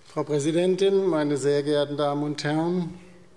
Frau Präsidentin, meine sehr geehrten Damen und Herren!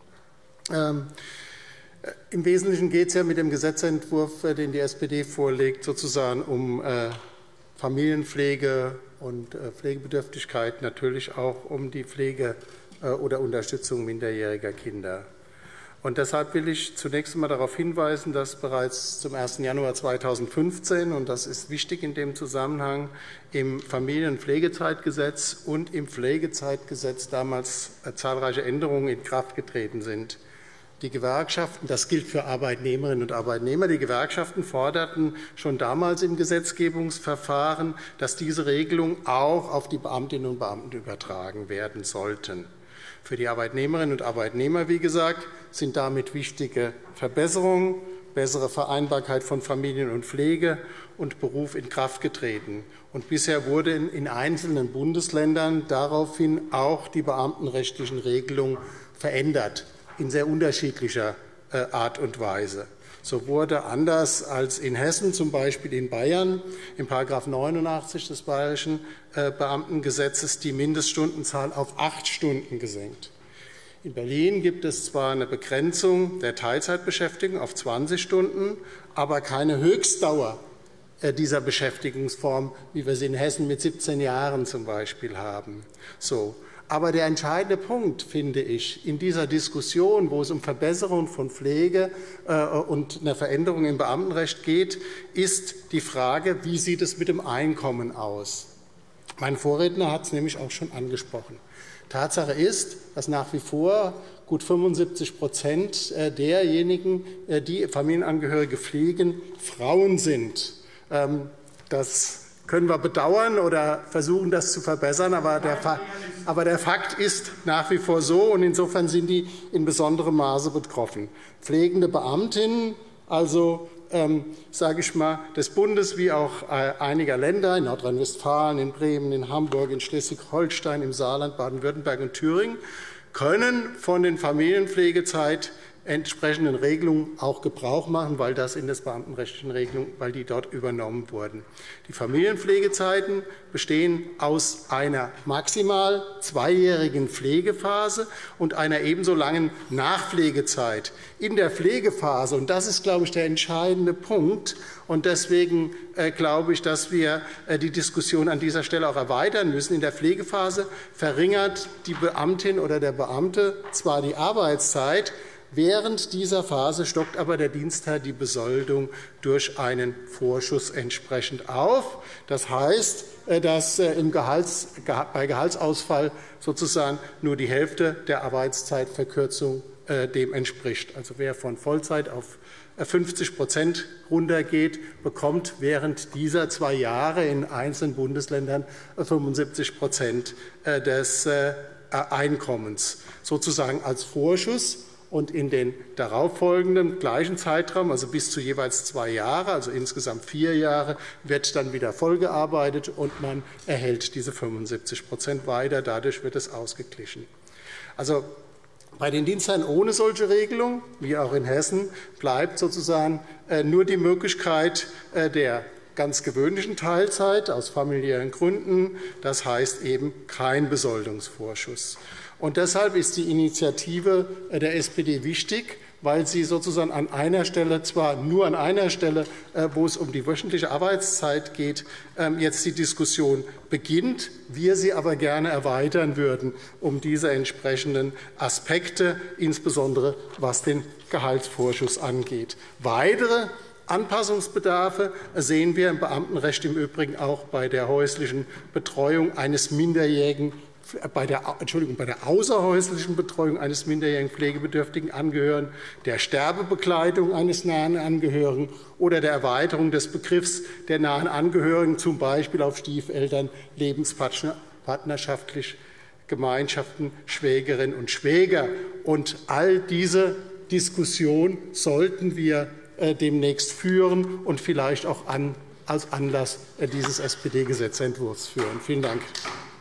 Im Wesentlichen geht es ja mit dem Gesetzentwurf, den die SPD vorlegt, sozusagen um Familienpflege und Pflegebedürftigkeit, natürlich auch um die Pflege oder Unterstützung minderjähriger Kinder. Und deshalb will ich zunächst einmal darauf hinweisen, dass bereits zum 1. Januar 2015, und das ist wichtig in dem Zusammenhang, im Familien- und Pflegezeitgesetz und im Pflegezeitgesetz damals zahlreiche Änderungen in Kraft getreten sind. Die Gewerkschaften, das gilt für Arbeitnehmerinnen und Arbeitnehmer, die Gewerkschaften forderten schon damals im Gesetzgebungsverfahren, dass diese Regelungen auch auf die Beamtinnen und Beamten übertragen werden sollten. Für die Arbeitnehmerinnen und Arbeitnehmer, wie gesagt, sind damit wichtige Verbesserungen, bessere Vereinbarkeit von Familien und Pflege und Beruf in Kraft getreten. Und bisher wurden in einzelnen Bundesländern daraufhin auch die beamtenrechtlichen Regelungen verändert, in sehr unterschiedlicher Art und Weise. So wurde anders als in Hessen, zum Beispiel in Bayern, im § 89 des Bayerischen Beamtengesetzes die Mindeststundenzahl auf 8 Stunden gesenkt. In Berlin gibt es zwar eine Begrenzung der Teilzeitbeschäftigung auf 20 Stunden, aber keine Höchstdauer dieser Beschäftigungsform, wie wir sie in Hessen mit 17 Jahren zum Beispiel haben. So. Aber der entscheidende Punkt, finde ich, in dieser Diskussion, wo es um Verbesserung von Pflege und eine Veränderung im Beamtenrecht geht, ist die Frage, wie sieht es mit dem Einkommen aus? Mein Vorredner hat es nämlich auch schon angesprochen. Tatsache ist, dass nach wie vor gut 75% derjenigen, die Familienangehörige pflegen, Frauen sind. Das können wir bedauern oder versuchen, das zu verbessern, aber der Fakt ist nach wie vor so, und insofern sind die in besonderem Maße betroffen. Pflegende Beamtinnen, also sage ich mal, des Bundes wie auch einiger Länder, in Nordrhein-Westfalen, in Bremen, in Hamburg, in Schleswig-Holstein, im Saarland, Baden-Württemberg und Thüringen, können von den Familienpflegezeit entsprechenden Regelungen auch Gebrauch machen, weil das in des beamtenrechtlichen Regelungen, weil die dort übernommen wurden. Die Familienpflegezeiten bestehen aus einer maximal 2-jährigen Pflegephase und einer ebenso langen Nachpflegezeit. In der Pflegephase, und das ist, glaube ich, der entscheidende Punkt, und deswegen glaube ich, dass wir die Diskussion an dieser Stelle auch erweitern müssen. In der Pflegephase verringert die Beamtin oder der Beamte zwar die Arbeitszeit, während dieser Phase stockt aber der Dienstherr die Besoldung durch einen Vorschuss entsprechend auf. Das heißt, dass bei Gehaltsausfall sozusagen nur die Hälfte der Arbeitszeitverkürzung dem entspricht. Also wer von Vollzeit auf 50% runtergeht, bekommt während dieser 2 Jahre in einzelnen Bundesländern 75% des Einkommens sozusagen als Vorschuss. Und in den darauffolgenden gleichen Zeitraum, also bis zu jeweils 2 Jahre, also insgesamt 4 Jahre, wird dann wieder vollgearbeitet und man erhält diese 75% weiter. Dadurch wird es ausgeglichen. Also bei den Dienstherren ohne solche Regelung, wie auch in Hessen, bleibt sozusagen nur die Möglichkeit der ganz gewöhnlichen Teilzeit aus familiären Gründen, das heißt eben kein Besoldungsvorschuss. Und deshalb ist die Initiative der SPD wichtig, weil sie sozusagen an einer Stelle, zwar nur an einer Stelle, wo es um die wöchentliche Arbeitszeit geht, jetzt die Diskussion beginnt, wir sie aber gerne erweitern würden um diese entsprechenden Aspekte, insbesondere was den Gehaltsvorschuss angeht. Weitere Anpassungsbedarfe sehen wir im Beamtenrecht im Übrigen auch bei der häuslichen Betreuung eines minderjährigen bei der außerhäuslichen Betreuung eines minderjährigen pflegebedürftigen Angehörigen, der Sterbebegleitung eines nahen Angehörigen oder der Erweiterung des Begriffs der nahen Angehörigen, z. B. auf Stiefeltern, lebenspartnerschaftliche Gemeinschaften, Schwägerinnen und Schwäger. Und all diese Diskussion sollten wir demnächst führen und vielleicht auch als Anlass dieses SPD-Gesetzentwurfs führen. Vielen Dank.